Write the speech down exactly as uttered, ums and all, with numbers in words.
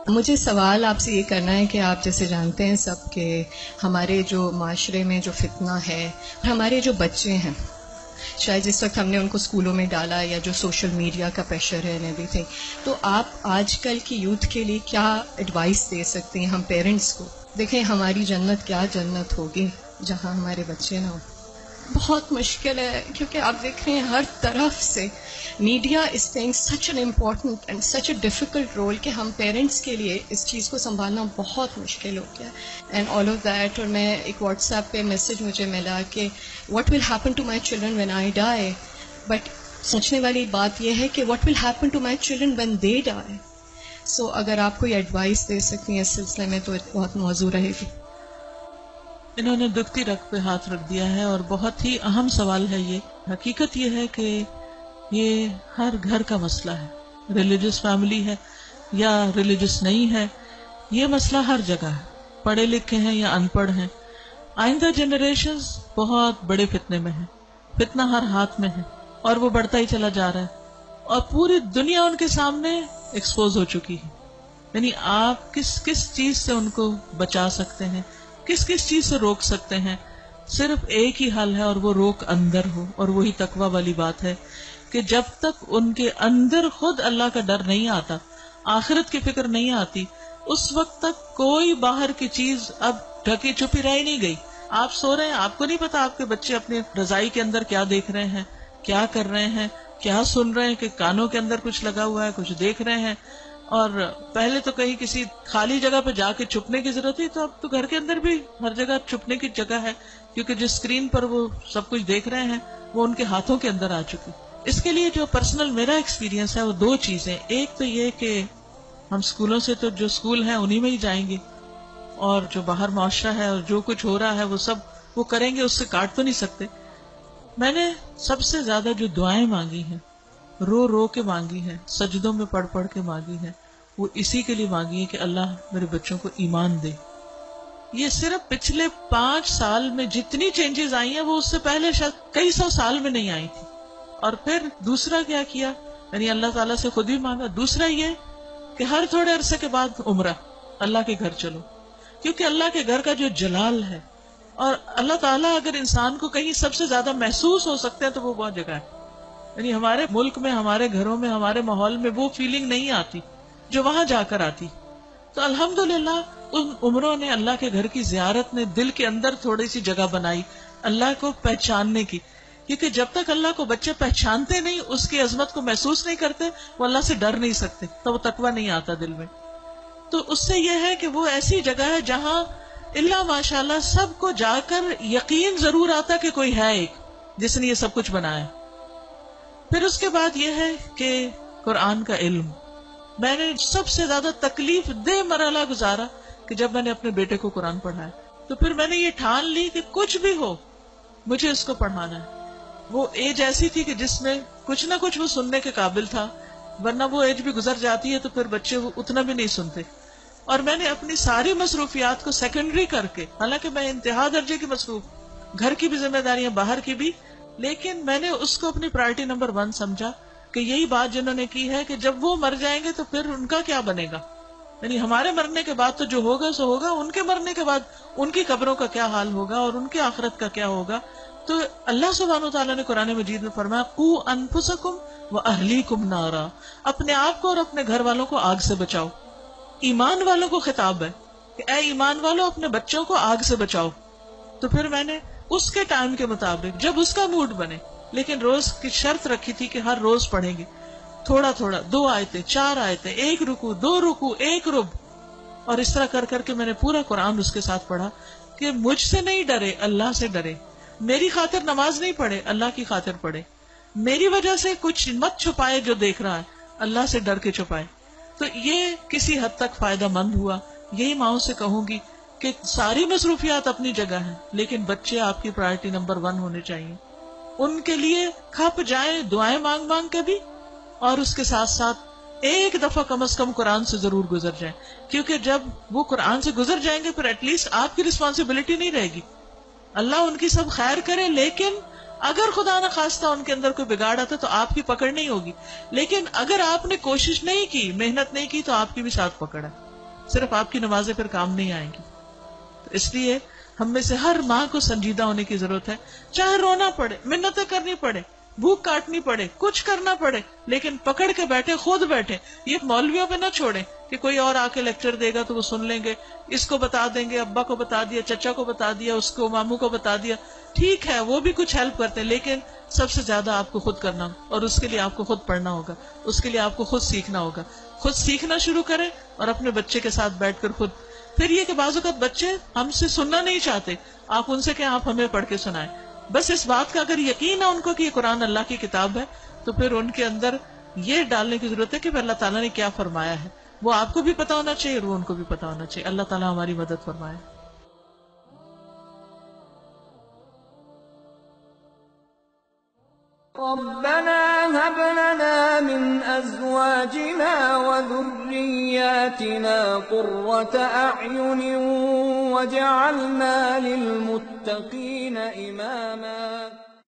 مجھے سوال آپ سے یہ کرنا ہے کہ آپ جیسے جانتے ہیں سب کہ ہمارے جو معاشرے میں جو فتنہ ہے، ہمارے جو بچے ہیں، شاید جس وقت ہم نے ان کو اسکولوں میں ڈالا یا جو سوشل میڈیا کا پریشر ہے اینڈ ایوری تھنگ، تو آپ آج کل کی یوتھ کے لیے کیا ایڈوائس دے سکتے ہیں ہم پیرنٹس کو؟ دیکھیں ہماری جنت کیا جنت ہوگی جہاں ہمارے بچے نہ ہوں. بہت مشکل ہے کیونکہ آپ دیکھ رہے ہیں ہر طرف سے media is playing such an important and such a difficult role کہ ہم پیرنٹس کے لیے اس چیز کو سنبھالنا بہت مشکل ہو گیا اینڈ آل آف دیٹ. اور میں ایک واٹس ایپ پہ میسج مجھے ملا کہ what will happen to my children when I die, but سوچنے والی بات یہ ہے کہ what will happen to my children when they die. So اگر آپ کوئی ایڈوائس دے سکتی ہیں اس سلسلے میں تو بہت موضوع رہے گی. انہوں نے دکھتی رگ پہ ہاتھ رکھ دیا ہے اور بہت ہی اہم سوال ہے یہ. حقیقت یہ ہے کہ یہ ہر گھر کا مسئلہ ہے، ریلیجس فیملی ہے یا ریلیجس نہیں ہے، یہ مسئلہ ہر جگہ ہے، پڑھے لکھے ہیں یا ان پڑھ ہیں. آئندہ جنریشنز بہت بڑے فتنے میں ہیں، فتنہ ہر ہاتھ میں ہے اور وہ بڑھتا ہی چلا جا رہا ہے اور پوری دنیا ان کے سامنے ایکسپوز ہو چکی ہے. یعنی آپ کس کس چیز سے ان کو بچا سکتے ہیں، کس کس چیز سے روک سکتے ہیں؟ صرف ایک ہی حل ہے اور وہ روک اندر ہو، اور وہی تقویٰ والی بات ہے کہ جب تک ان کے اندر خود اللہ کا ڈر نہیں آتا، آخرت کی فکر نہیں آتی، اس وقت تک کوئی باہر کی چیز اب ڈھکی چھپی رہ نہیں گئی. آپ سو رہے ہیں، آپ کو نہیں پتا آپ کے بچے اپنے رضائی کے اندر کیا دیکھ رہے ہیں، کیا کر رہے ہیں، کیا سن رہے ہیں، کہ کانوں کے اندر کچھ لگا ہوا ہے، کچھ دیکھ رہے ہیں. اور پہلے تو کہیں کسی خالی جگہ پہ جا کے چھپنے کی ضرورت تھی، تو اب تو گھر کے اندر بھی ہر جگہ چھپنے کی جگہ ہے، کیونکہ جس اسکرین پر وہ سب کچھ دیکھ رہے ہیں وہ ان کے ہاتھوں کے اندر آ چکی. اس کے لیے جو پرسنل میرا ایکسپیرینس ہے وہ دو چیزیں. ایک تو یہ کہ ہم اسکولوں سے تو جو اسکول ہیں انہی میں ہی جائیں گے، اور جو باہر معاشرہ ہے اور جو کچھ ہو رہا ہے وہ سب وہ کریں گے، اس سے کاٹ تو نہیں سکتے. میں نے سب سے زیادہ جو دعائیں مانگی ہیں، رو رو کے مانگی ہیں، سجدوں میں پڑھ پڑھ کے مانگی ہیں، وہ اسی کے لیے مانگی ہے کہ اللہ میرے بچوں کو ایمان دے. یہ صرف پچھلے پانچ سال میں جتنی چینجز آئی ہیں وہ اس سے پہلے شاید کئی سو سال میں نہیں آئی تھی. اور پھر دوسرا کیا کیا، یعنی اللہ تعالیٰ سے خود بھی مانگا. دوسرا یہ کہ ہر تھوڑے عرصے کے بعد عمرہ، اللہ کے گھر چلو، کیونکہ اللہ کے گھر کا جو جلال ہے، اور اللہ تعالیٰ اگر انسان کو کہیں سب سے زیادہ محسوس ہو سکتے ہیں تو وہ بہت جگہ ہے. یعنی ہمارے ملک میں، ہمارے گھروں میں، ہمارے ماحول میں وہ فیلنگ نہیں آتی جو وہاں جا کر آتی. تو الحمدللہ ان عمروں نے، اللہ کے گھر کی زیارت نے دل کے اندر تھوڑی سی جگہ بنائی اللہ کو پہچاننے کی. کیونکہ جب تک اللہ کو بچے پہچانتے نہیں، اس کی عظمت کو محسوس نہیں کرتے، وہ اللہ سے ڈر نہیں سکتے، تو وہ تقویٰ نہیں آتا دل میں. تو اس سے یہ ہے کہ وہ ایسی جگہ ہے جہاں اللہ ماشاءاللہ سب کو جا کر یقین ضرور آتا کہ کوئی ہے ایک جس نے یہ سب کچھ بنایا. پھر اس کے بعد یہ ہے کہ قرآن کا علم. میں نے سب سے زیادہ تکلیف دہ مرحلہ گزارا کہ جب میں نے اپنے بیٹے کو قرآن پڑھایا، تو پھر میں نے یہ ٹھان لی کہ کچھ بھی ہو مجھے اس کو پڑھانا ہے. وہ ایج ایسی تھی کہ جس میں کچھ نہ کچھ وہ سننے کے قابل تھا، ورنہ وہ ایج بھی گزر جاتی ہے تو پھر بچے وہ اتنا بھی نہیں سنتے. اور میں نے اپنی ساری مصروفیات کو سیکنڈری کر کے، حالانکہ میں انتہا درجے کی مصروف، گھر کی بھی ذمہ داریاں، باہر کی بھی، لیکن میں نے اس کو اپنی پرائرٹی نمبر ون سمجھا کہ یہی بات جنہوں نے کی ہے کہ جب وہ مر جائیں گے تو پھر ان کا کیا بنے گا. یعنی ہمارے مرنے کے بعد تو جو ہوگا سو ہوگا، ان کے مرنے کے بعد ان کی قبروں کا کیا حال ہوگا اور ان کی آخرت کا کیا ہوگا. تو اللہ سبحانہ وتعالیٰ نے قرآن مجید میں فرمایا قوا انفسکم واہلیکم نارا، اپنے آپ کو اور اپنے گھر والوں کو آگ سے بچاؤ. ایمان والوں کو خطاب ہے کہ اے ایمان والوں اپنے بچوں کو آگ سے بچاؤ. تو پھر میں نے اس کے ٹائم کے مطابق جب اس کا موڈ بنے، لیکن روز کی شرط رکھی تھی کہ ہر روز پڑھیں گے تھوڑا تھوڑا، دو آیتیں، چار آیتیں، ایک رکو، دو رکو، ایک رب، اور اس طرح کر کر کے میں نے پورا قرآن اس کے ساتھ پڑھا کہ مجھ سے نہیں ڈرے، اللہ سے ڈرے. میری خاطر نماز نہیں پڑھے، اللہ کی خاطر پڑھے. میری وجہ سے کچھ مت چھپائے جو دیکھ رہا ہے، اللہ سے ڈر کے چھپائے. تو یہ کسی حد تک فائدہ مند ہوا. یہی ماؤں سے کہوں گی کہ ساری مصروفیات اپنی جگہ ہیں، لیکن بچے آپ کی پرائرٹی نمبر ون ہونے چاہیے. ان کے لیے کھپ جائیں دعائیں مانگ مانگ کے بھی، اور اس کے ساتھ ساتھ ایک دفعہ کم از کم قرآن سے ضرور گزر جائیں. کیونکہ جب وہ قرآن سے گزر جائیں گے پھر ایٹ لیسٹ آپ کی رسپانسبلٹی نہیں رہے گی. اللہ ان کی سب خیر کرے، لیکن اگر خدا نہ خواستہ ان کے اندر کوئی بگاڑ آتا تو آپ کی پکڑ نہیں ہوگی. لیکن اگر آپ نے کوشش نہیں کی، محنت نہیں کی، تو آپ کی بھی ساتھ پکڑ ہے. صرف آپ کی نمازیں پھر کام نہیں آئیں گی. تو اس لیے ہم میں سے ہر ماں کو سنجیدہ ہونے کی ضرورت ہے. چاہے رونا پڑے، منتیں کرنی پڑے، بھوک کاٹنی پڑے، کچھ کرنا پڑے، لیکن پکڑ کے بیٹھے، خود بیٹھے. یہ مولویوں پہ نہ چھوڑیں کہ کوئی اور آ کے لیکچر دے گا تو وہ سن لیں گے، اس کو بتا دیں گے، ابا کو بتا دیا، چچا کو بتا دیا، اس کو ماموں کو بتا دیا. ٹھیک ہے وہ بھی کچھ ہیلپ کرتے ہیں، لیکن سب سے زیادہ آپ کو خود کرنا، اور اس کے لیے آپ کو خود پڑھنا ہوگا، اس کے لیے آپ کو خود سیکھنا ہوگا. خود سیکھنا شروع کریں اور اپنے بچے کے ساتھ بیٹھ کر خود. پھر یہ کہ بعض اوقات بچے ہم سے سننا نہیں چاہتے، آپ ان سے کہیں آپ ہمیں پڑھ کے سنائیں. بس اس بات کا اگر یقین ہے ان کو کہ یہ قرآن اللہ کی کتاب ہے، تو پھر ان کے اندر یہ ڈالنے کی ضرورت ہے کہ اللہ تعالیٰ نے کیا فرمایا ہے. وہ آپ کو بھی پتا ہونا چاہیے اور وہ ان کو بھی پتا ہونا چاہیے. اللہ تعالیٰ ہماری مدد فرمائے. ربنا هب لنا من ازواجنا وذرياتنا قرة اعين واجعلنا للمتقين اماما.